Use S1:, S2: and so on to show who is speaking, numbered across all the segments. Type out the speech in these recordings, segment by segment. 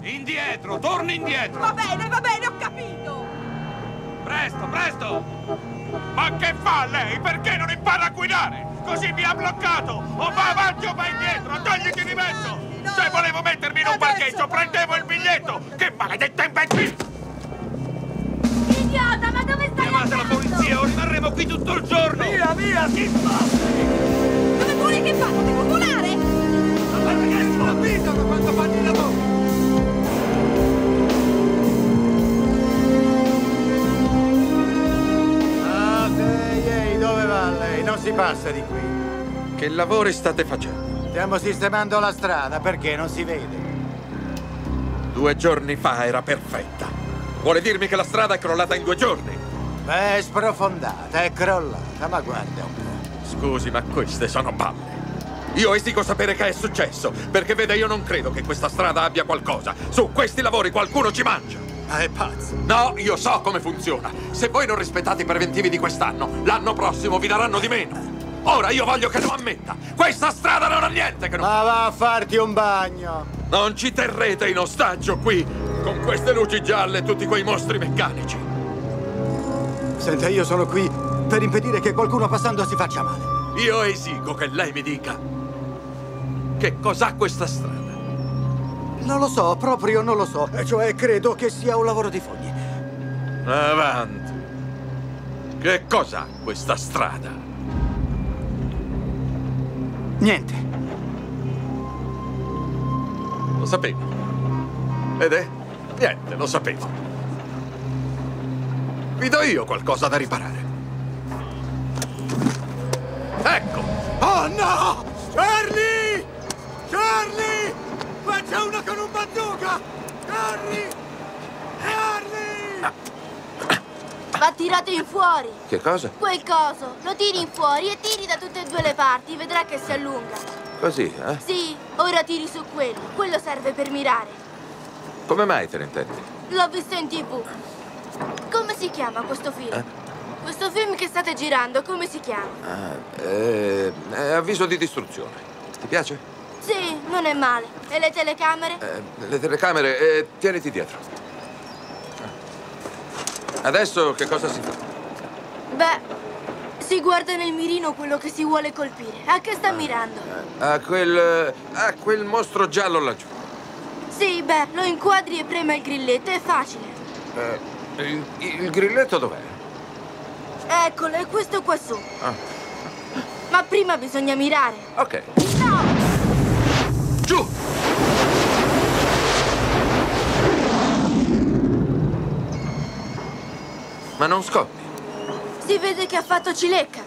S1: Indietro, torni indietro!
S2: Va bene, ho capito!
S1: Presto, presto!
S3: Ma che fa lei? Perché non impara a guidare? Così mi ha bloccato! O va avanti o va indietro! Togliti di mezzo!
S2: No.
S3: Se volevo mettermi in un parcheggio, prendevo il biglietto! Che maledetta imbecille!
S4: Idiota, ma dove stai
S1: Chiamate la
S4: andando?
S1: polizia o rimarremo qui tutto il giorno!
S3: Via, chi fa?
S2: Dove vuole che fa? Devo volare?
S3: Ma perché sfabitano quando fanno il lavoro?
S5: Ehi, dove va lei? Non si passa di qui.
S6: Che lavori state facendo?
S5: Stiamo sistemando la strada, perché non si vede?
S6: 2 giorni fa era perfetta. Vuole dirmi che la strada è crollata in 2 giorni?
S5: Beh, è sprofondata, è crollata, ma guarda un po'.
S6: Scusi, ma queste sono balle. Io esigo sapere che è successo, perché vede, io non credo che questa strada abbia qualcosa. Su questi lavori qualcuno ci mangia.
S5: Ma è pazzo.
S6: No, io so come funziona. Se voi non rispettate i preventivi di quest'anno, l'anno prossimo vi daranno di meno. Ora io voglio che lo ammetta. Questa strada non ha niente che non...
S5: Ma va a farti un bagno.
S6: Non ci terrete in ostaggio qui, con queste luci gialle e tutti quei mostri meccanici.
S5: Senta, io sono qui per impedire che qualcuno passando si faccia male.
S6: Io esigo che lei mi dica che cos'ha questa strada.
S5: Non lo so, proprio non lo so. Cioè, credo che sia un lavoro di fogli.
S6: Avanti. Che cos'ha questa strada?
S5: Niente.
S6: Lo sapevo. Vede? Niente, lo sapevo. Vi do io qualcosa da riparare. Ecco!
S5: Oh no! Charlie! Charlie! Faccia uno con un bazooka! Charlie! Charlie!
S4: Va tirato in fuori.
S6: Che cosa?
S4: Quel coso, lo tiri in fuori e tiri da tutte e 2 le parti, vedrà che si allunga.
S6: Così, eh?
S4: Sì, ora tiri su quello. Quello serve per mirare.
S6: Come mai te ne intendi?
S4: L'ho visto in TV. Come si chiama questo film? Questo film che state girando, come si chiama?
S6: È avviso di distruzione. Ti piace?
S4: Sì, non è male. E le telecamere?
S6: Le telecamere, tieniti dietro. Adesso che cosa si fa?
S4: Beh, si guarda nel mirino quello che si vuole colpire. A che sta mirando?
S6: A quel mostro giallo laggiù.
S4: Sì, beh, lo inquadri e prema il grilletto, è facile.
S6: Il grilletto dov'è?
S4: Eccolo, è questo qua su.
S6: Ah.
S4: Ma prima bisogna mirare.
S6: Ok.
S4: No!
S6: Giù! Ma non scoppi.
S4: Si vede che ha fatto cilecca.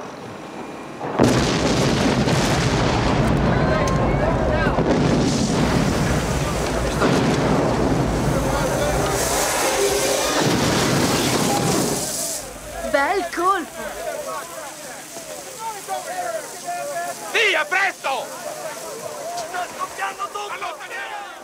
S4: Bel colpo.
S3: Via, presto! Sta scoppiando tutto! Allontaniamo!